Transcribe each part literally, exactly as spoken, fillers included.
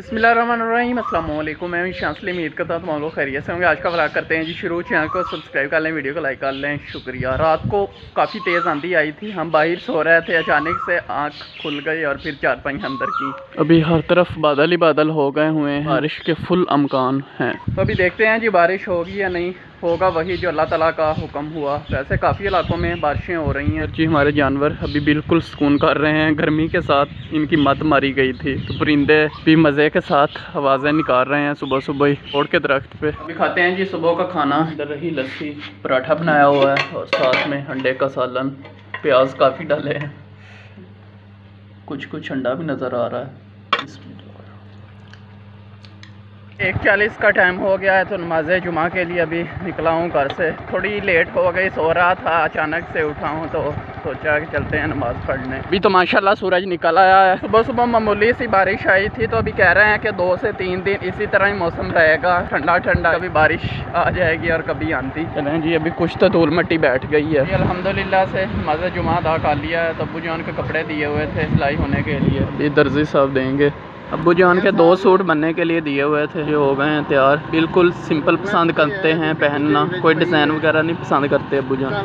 बिस्मिल्लाहिर्रहमानिर्रहीम, अस्सलाम वालेकुम। मैं शांसली उम्मीद करता हूँ तुम लोग खैरियत से होंगे। आज का व्लॉग करते हैं जी शुरू। चैनल को सब्सक्राइब कर लें, वीडियो को लाइक कर लें, शुक्रिया। रात को काफ़ी तेज़ आंधी आई थी, हम बाहर सो रहे थे, अचानक से आँख खुल गई और फिर चारपाई अंदर की। अभी हर तरफ बादल ही बादल हो गए हुए हैं, बारिश के फुल अमकान हैं। तो अभी देखते हैं जी बारिश होगी या नहीं होगा, वही जो अल्लाह ताला का हुक्म हुआ। वैसे काफ़ी इलाकों में बारिशें हो रही हैं जी। हमारे जानवर अभी बिल्कुल सुकून कर रहे हैं, गर्मी के साथ इनकी मत मारी गई थी, तो परिंदे भी मज़े के साथ आवाज़ें निकाल रहे हैं सुबह सुबह ही ओढ़ के दरख्त पे। अभी खाते हैं जी सुबह का खाना। इधर रही लस्सी, पराठा बनाया हुआ है और साथ में अंडे का सालन, प्याज काफ़ी डाले हैं, कुछ कुछ अंडा भी नज़र आ रहा है। एक चालीस का टाइम हो गया है, तो नमाज जुमा के लिए अभी निकला हूँ घर से। थोड़ी लेट हो गई, सो रहा था, अचानक से उठा हूँ तो सोचा कि चलते हैं नमाज़ पढ़ने। अभी तो माशाल्लाह सूरज निकल आया है। सुबह सुबह मामूली सी बारिश आई थी, तो अभी कह रहे हैं कि दो से तीन दिन इसी तरह ही मौसम रहेगा, ठंडा ठंडा। कभी बारिश आ जाएगी और कभी आंधी। चलें जी, अभी कुछ तो धूल मिट्टी बैठ गई है। अल्हम्दुलिल्लाह से नमाज जुमा अदा कर लिया है। तब्बू जान के कपड़े दिए हुए थे सिलाई होने के लिए, अभी दर्जी साहब देंगे। अब्बू जान के दो सूट बनने के लिए दिए हुए थे, जो हो गए हैं तैयार। बिल्कुल सिंपल पसंद करते हैं पहनना, कोई डिज़ाइन वगैरह नहीं पसंद करते अब्बू जान।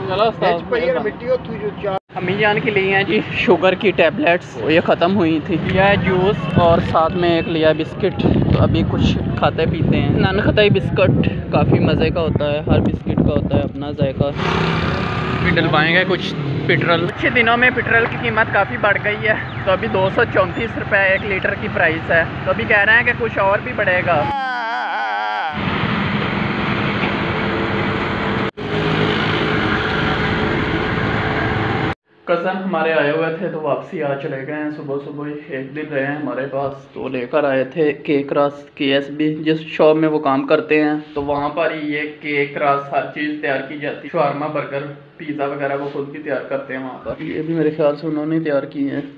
अम्मी जान की ली हैं जी शुगर की टैबलेट्स, ये ख़त्म हुई थी। लिया है जूस और साथ में एक लिया बिस्किट। तो अभी कुछ खाते पीते हैं। नन खताई बिस्किट काफ़ी मज़े का होता है, हर बिस्किट का होता है अपना जायका। भी डलवाएँगे कुछ पेट्रोल। कुछ दिनों में पेट्रोल की कीमत काफ़ी बढ़ गई है, तो अभी दो सौ चौंतीस रुपये एक लीटर की प्राइस है। तो अभी कह रहे हैं कि कुछ और भी बढ़ेगा। कज़न हमारे आए हुए थे तो वापसी आ चले गए हैं। सुबह सुबह ही एक दिन रहे हैं हमारे पास, तो लेकर आए थे केक रस। के एस बी जिस शॉप में वो काम करते हैं, तो वहाँ पर ही ये केक रस हर चीज़ तैयार की जाती है। शावरमा, बर्गर, पिज़्ज़ा वगैरह वो खुद भी तैयार करते हैं वहाँ पर। ये भी मेरे ख्याल से उन्होंने तैयार किए हैं,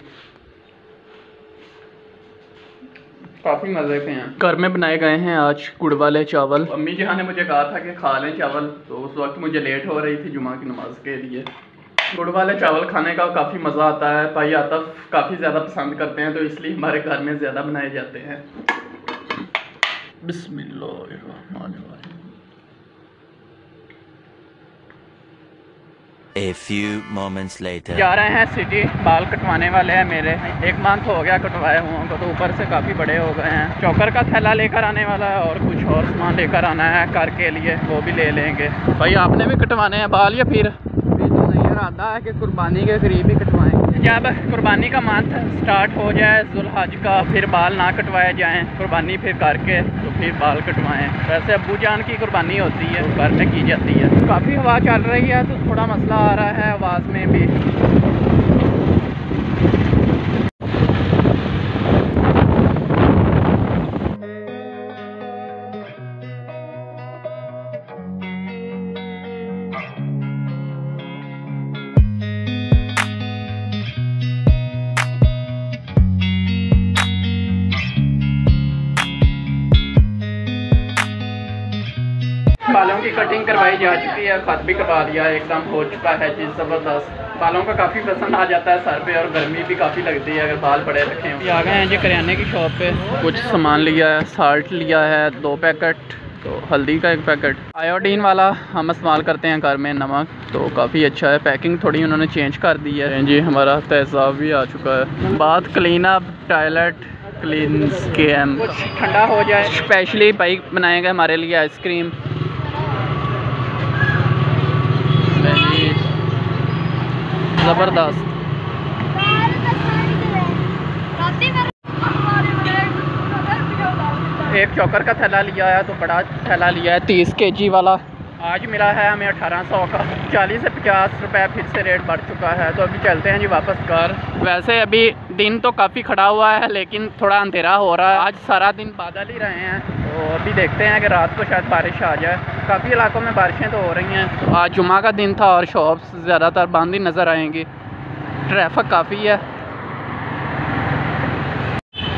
काफ़ी मज़े के हैं। घर में बनाए गए हैं आज गुड़ वाले चावल। अम्मी जहाँ ने मुझे कहा था कि खा लें चावल, तो उस वक्त मुझे लेट हो रही थी जुमा की नमाज के लिए। गुड़ वाले चावल खाने का काफ़ी मज़ा आता है। भाई आतफ काफ़ी ज़्यादा पसंद करते हैं, तो इसलिए हमारे घर में ज़्यादा बनाए जाते हैं। बिस्मिल्लाहिर्रहमानिर्रहीम। A few moments later. जा रहे हैं सिटी, बाल कटवाने वाले हैं मेरे। एक मंथ हो गया कटवाए हुए को, तो ऊपर से काफ़ी बड़े हो गए हैं। चौकर का थैला लेकर आने वाला है और कुछ और सामान लेकर आना है कर के लिए, वो भी ले लेंगे। भाई आपने भी कटवाने हैं बाल या फिर इरादा है कि कुर्बानी के करीब ही कटवाएंगे? जब कुर्बानी का मंथ स्टार्ट हो जाए जुल्हज का, फिर बाल ना कटवाए जाएं, कुर्बानी फिर करके तो फिर बाल कटवाएं। वैसे अब्बू जान की कुर्बानी होती है, घर में की जाती है। काफ़ी हवा चल रही है, तो थोड़ा मसला आ रहा है आवाज़ में भी। बालों की कटिंग करवाई जा चुकी है, खत भी करवा दिया, एकदम हो चुका है चीज़ ज़बरदस्त। बालों का काफ़ी पसंद आ जाता है सर पे, और गर्मी भी काफ़ी लगती है अगर बाल बड़े रखे हों। आ गए हैं जी करियाने की शॉप पे, कुछ सामान लिया है। साल्ट लिया है दो पैकेट, तो हल्दी का एक पैकेट। आयोडीन वाला हम इस्तेमाल करते हैं घर में, नमक, तो काफ़ी अच्छा है। पैकिंग थोड़ी उन्होंने चेंज कर दी है जी। हमारा तेज़ाब भी आ चुका है। बात क्लीन अप टॉयलेट क्लीन्स के एम, ठंडा हो जाए स्पेशली भाई बनाए गए हमारे लिए आइसक्रीम। ज़बरदस्त। एक चौकर का थैला लिया है, तो बड़ा थैला लिया है तीस के जी वाला। आज मिला है हमें अठारह सौ का, चालीस से पचास रुपये फिर से रेट बढ़ चुका है। तो अभी चलते हैं जी वापस घर। वैसे अभी दिन तो काफ़ी खड़ा हुआ है, लेकिन थोड़ा अंधेरा हो रहा है। आज सारा दिन बादल ही रहे हैं, तो अभी देखते हैं कि रात को शायद बारिश आ जाए। काफ़ी इलाकों में बारिशें तो हो रही हैं। तो आज जुमा का दिन था और शॉप्स ज़्यादातर बंद ही नज़र आएंगी, ट्रैफिक काफ़ी है।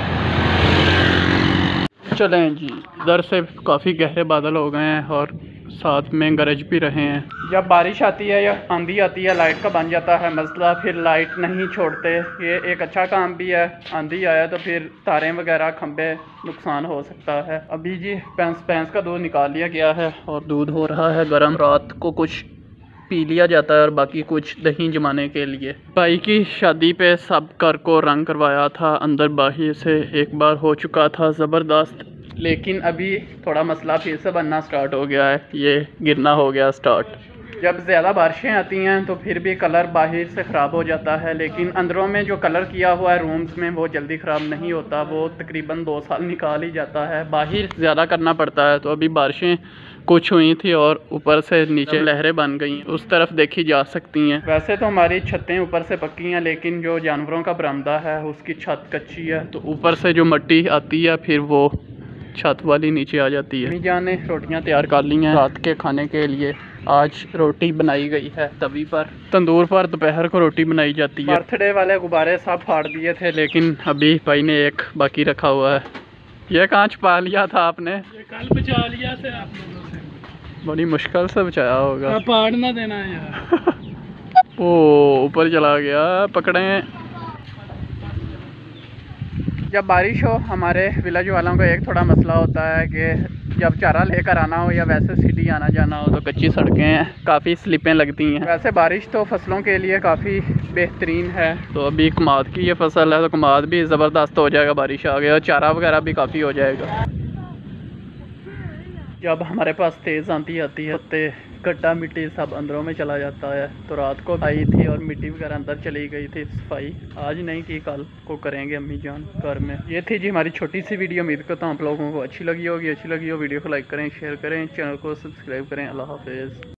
चलें जी, इधर से काफ़ी गहरे बादल हो गए हैं और साथ में गरज भी रहे हैं। जब बारिश आती है या आंधी आती है लाइट का बन जाता है मसला, फिर लाइट नहीं छोड़ते। ये एक अच्छा काम भी है, आंधी आया तो फिर तारें वगैरह खंबे नुकसान हो सकता है। अभी जी भैंस भैंस का दूध निकाल लिया गया है और दूध हो रहा है गर्म। रात को कुछ पी लिया जाता है और बाकी कुछ दही जमाने के लिए। भाई की शादी पे सब घर को रंग करवाया था, अंदर बाहर से एक बार हो चुका था ज़बरदस्त, लेकिन अभी थोड़ा मसला फिर से बनना स्टार्ट हो गया है। ये गिरना हो गया स्टार्ट। जब ज़्यादा बारिशें आती हैं तो फिर भी कलर बाहर से ख़राब हो जाता है, लेकिन अंदरों में जो कलर किया हुआ है रूम्स में वो जल्दी ख़राब नहीं होता। वो तकरीबन दो साल निकाल ही जाता है। बाहर ज़्यादा करना पड़ता है। तो अभी बारिशें कुछ हुई थी और ऊपर से नीचे लहरें बन गई, उस तरफ देखी जा सकती हैं। वैसे तो हमारी छतें ऊपर से पक्की हैं, लेकिन जो जानवरों का बरामदा है उसकी छत कच्ची है, तो ऊपर से जो मिट्टी आती है फिर वो छत वाली नीचे आ जाती है। अम्मी जान ने रोटियां तैयार कर ली हैं रात के खाने के लिए। आज रोटी बनाई गई है तवी पर, तंदूर पर दोपहर को रोटी बनाई जाती है। बर्थडे वाले गुब्बारे सब फाड़ दिए थे, लेकिन अभी भाई ने एक बाकी रखा हुआ है। ये कहाँ छुपा लिया था आपने? ये कल बचा लिया से आप लोगों से, बड़ी मुश्किल से बचाया होगा। पाड़ ना देना है यार। ओ ऊपर चला गया, पकड़े। जब बारिश हो हमारे विलेज वालों का एक थोड़ा मसला होता है कि जब चारा लेकर आना हो या वैसे सिटी आना जाना हो तो कच्ची सड़कें हैं, काफ़ी स्लिपें लगती हैं। वैसे बारिश तो फसलों के लिए काफ़ी बेहतरीन है। तो अभी कमाद की ये फसल है तो कमाद भी ज़बरदस्त हो जाएगा, बारिश आ गया और चारा वगैरह भी काफ़ी हो जाएगा। जब हमारे पास तेज़ आंधी आती है तो गड्ढा मिट्टी सब अंदरों में चला जाता है। तो रात को आई थी और मिट्टी वगैरह अंदर चली गई थी। सफाई आज नहीं की, कल को करेंगे अम्मी जान घर में। ये थी जी हमारी छोटी सी वीडियो। उम्मीद करता हूँ आप लोगों को अच्छी लगी होगी। अच्छी लगी हो वीडियो को लाइक करें, शेयर करें, चैनल को सब्सक्राइब करें। अल्लाह हाफिज़।